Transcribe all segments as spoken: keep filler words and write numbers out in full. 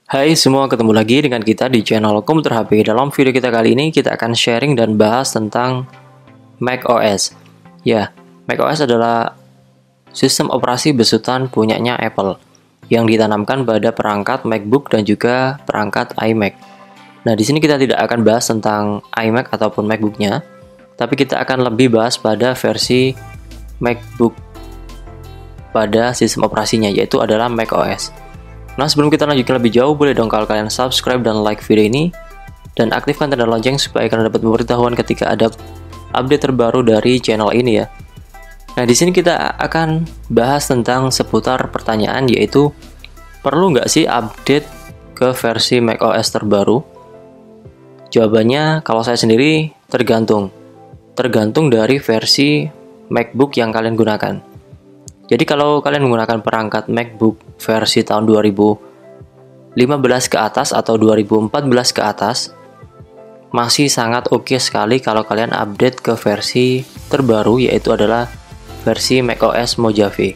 Hai semua, ketemu lagi dengan kita di channel Komputer H P. Dalam video kita kali ini, kita akan sharing dan bahas tentang macOS. Ya, macOS adalah sistem operasi besutan punyanya Apple yang ditanamkan pada perangkat MacBook dan juga perangkat iMac. Nah, di sini kita tidak akan bahas tentang iMac ataupun MacBooknya, tapi kita akan lebih bahas pada versi MacBook pada sistem operasinya, yaitu adalah macOS. Nah, sebelum kita lanjutkan lebih jauh, boleh dong kalau kalian subscribe dan like video ini, dan aktifkan tanda lonceng supaya kalian dapat pemberitahuan ketika ada update terbaru dari channel ini ya. Nah, di sini kita akan bahas tentang seputar pertanyaan, yaitu perlu nggak sih update ke versi macOS terbaru? Jawabannya, kalau saya sendiri, tergantung. Tergantung dari versi MacBook yang kalian gunakan. Jadi kalau kalian menggunakan perangkat MacBook versi tahun dua ribu lima belas ke atas atau dua ribu empat belas ke atas, masih sangat oke sekali kalau kalian update ke versi terbaru, yaitu adalah versi macOS Mojave.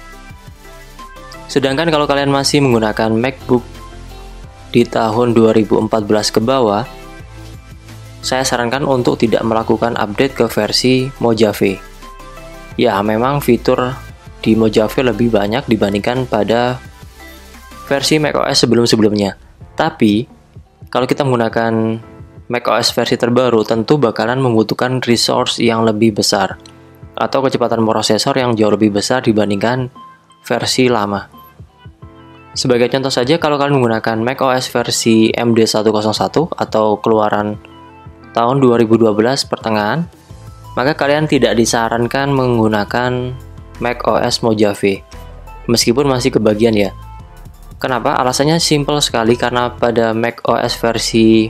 Sedangkan kalau kalian masih menggunakan MacBook di tahun dua ribu empat belas ke bawah, saya sarankan untuk tidak melakukan update ke versi Mojave. Ya, memang fitur di Mojave lebih banyak dibandingkan pada versi macOS sebelum-sebelumnya. Tapi, kalau kita menggunakan macOS versi terbaru, tentu bakalan membutuhkan resource yang lebih besar atau kecepatan prosesor yang jauh lebih besar dibandingkan versi lama. Sebagai contoh saja, kalau kalian menggunakan macOS versi M D seratus satu atau keluaran tahun dua ribu dua belas pertengahan, maka kalian tidak disarankan menggunakan macOS Mojave, meskipun masih kebagian ya. Kenapa? Alasannya simple sekali, karena pada macOS versi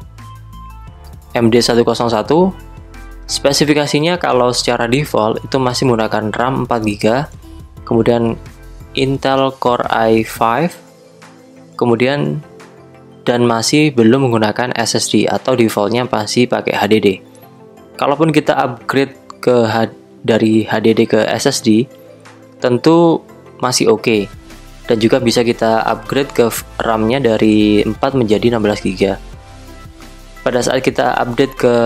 M D seratus satu spesifikasinya kalau secara default itu masih menggunakan RAM empat giga, kemudian Intel Core i lima, kemudian dan masih belum menggunakan S S D atau defaultnya masih pakai H D D. Kalaupun kita upgrade ke dari H D D ke S S D, tentu masih oke okay. Dan juga bisa kita upgrade ke RAM-nya dari empat menjadi enam belas giga. Pada saat kita update ke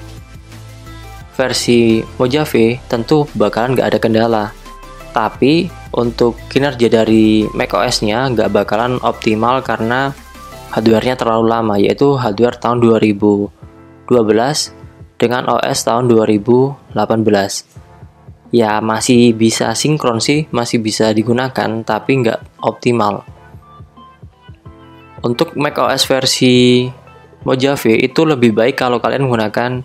versi Mojave, tentu bakalan nggak ada kendala. Tapi untuk kinerja dari macOS-nya nggak bakalan optimal karena hardware-nya terlalu lama, yaitu hardware tahun dua ribu dua belas dengan O S tahun dua ribu delapan belas. Ya, masih bisa sinkron sih, masih bisa digunakan, tapi nggak optimal. Untuk macOS versi Mojave itu lebih baik kalau kalian menggunakan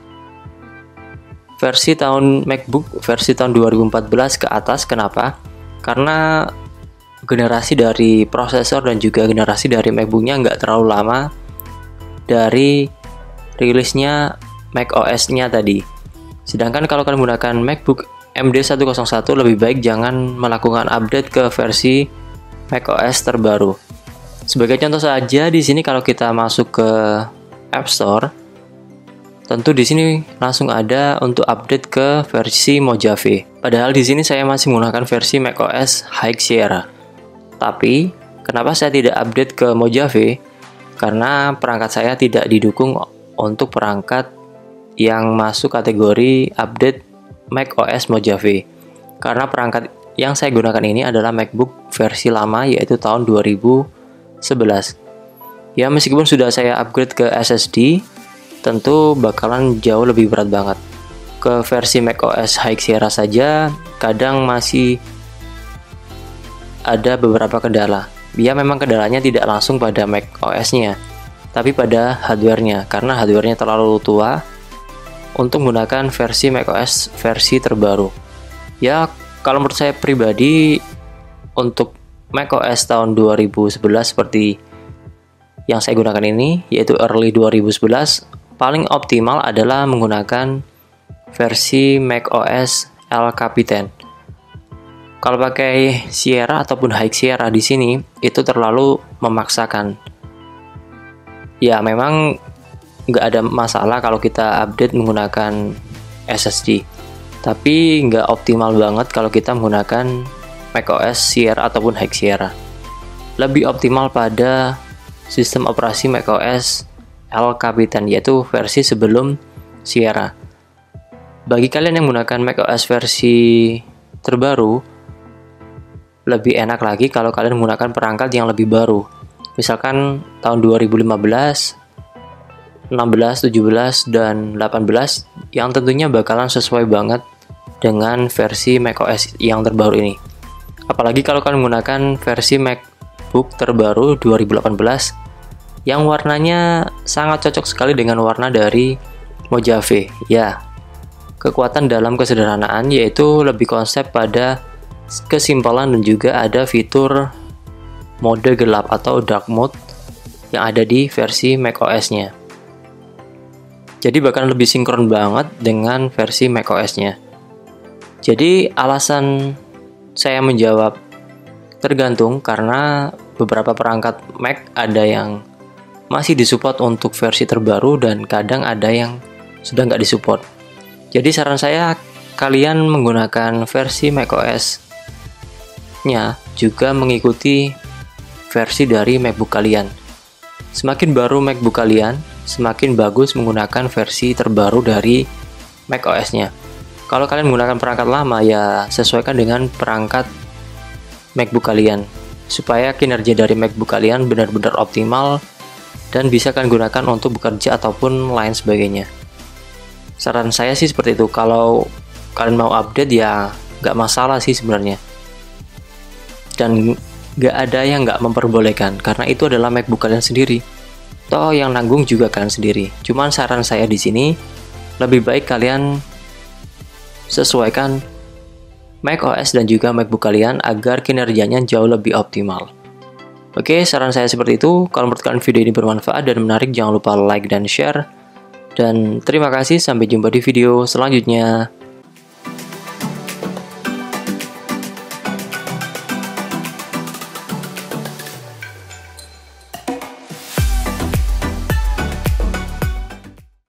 versi tahun MacBook versi tahun dua ribu empat belas ke atas. Kenapa? Karena generasi dari prosesor dan juga generasi dari MacBooknya nggak terlalu lama dari rilisnya macOS-nya tadi. Sedangkan kalau kalian menggunakan MacBook M D seratus satu, lebih baik jangan melakukan update ke versi macOS terbaru. Sebagai contoh saja, di sini kalau kita masuk ke App Store, tentu di sini langsung ada untuk update ke versi Mojave. Padahal di sini saya masih menggunakan versi macOS High Sierra. Tapi kenapa saya tidak update ke Mojave? Karena perangkat saya tidak didukung untuk perangkat yang masuk kategori update macOS Mojave, karena perangkat yang saya gunakan ini adalah MacBook versi lama, yaitu tahun dua ribu sebelas. Ya, meskipun sudah saya upgrade ke S S D, tentu bakalan jauh lebih berat banget. Ke versi macOS High Sierra saja kadang masih ada beberapa kendala. Ya, memang kendalanya tidak langsung pada macOS-nya, tapi pada hardware-nya, karena hardware-nya terlalu tua untuk menggunakan versi macOS versi terbaru. Ya, kalau menurut saya pribadi, untuk macOS tahun dua ribu sebelas seperti yang saya gunakan ini, yaitu early dua ribu sebelas, paling optimal adalah menggunakan versi macOS El Capitan. Kalau pakai Sierra ataupun High Sierra di sini, itu terlalu memaksakan. Ya, memang nggak ada masalah kalau kita update menggunakan S S D, tapi nggak optimal banget kalau kita menggunakan macOS Sierra ataupun High Sierra. Lebih optimal pada sistem operasi macOS El Capitan, yaitu versi sebelum Sierra. Bagi kalian yang menggunakan macOS versi terbaru, lebih enak lagi kalau kalian menggunakan perangkat yang lebih baru. Misalkan tahun dua ribu lima belas, enam belas, tujuh belas, dan delapan belas, yang tentunya bakalan sesuai banget dengan versi macOS yang terbaru ini. Apalagi kalau kalian menggunakan versi MacBook terbaru dua ribu delapan belas yang warnanya sangat cocok sekali dengan warna dari Mojave. Ya, kekuatan dalam kesederhanaan, yaitu lebih konsep pada kesimpulan dan juga ada fitur mode gelap atau dark mode yang ada di versi macOS-nya. Jadi bahkan lebih sinkron banget dengan versi macOS-nya. Jadi alasan saya menjawab tergantung karena beberapa perangkat Mac ada yang masih disupport untuk versi terbaru dan kadang ada yang sudah nggak disupport. Jadi saran saya kalian menggunakan versi macOS-nya juga mengikuti versi dari MacBook kalian. Semakin baru MacBook kalian, semakin bagus menggunakan versi terbaru dari macOS-nya. Kalau kalian menggunakan perangkat lama, ya sesuaikan dengan perangkat MacBook kalian supaya kinerja dari MacBook kalian benar-benar optimal dan bisa kalian gunakan untuk bekerja ataupun lain sebagainya. Saran saya sih seperti itu. Kalau kalian mau update ya nggak masalah sih sebenarnya, dan nggak ada yang nggak memperbolehkan karena itu adalah MacBook kalian sendiri. Toh yang nanggung juga kalian sendiri. Cuman saran saya di sini lebih baik kalian sesuaikan macOS dan juga MacBook kalian agar kinerjanya jauh lebih optimal. Oke, saran saya seperti itu. Kalau menurut kalian video ini bermanfaat dan menarik, jangan lupa like dan share. Dan terima kasih, sampai jumpa di video selanjutnya.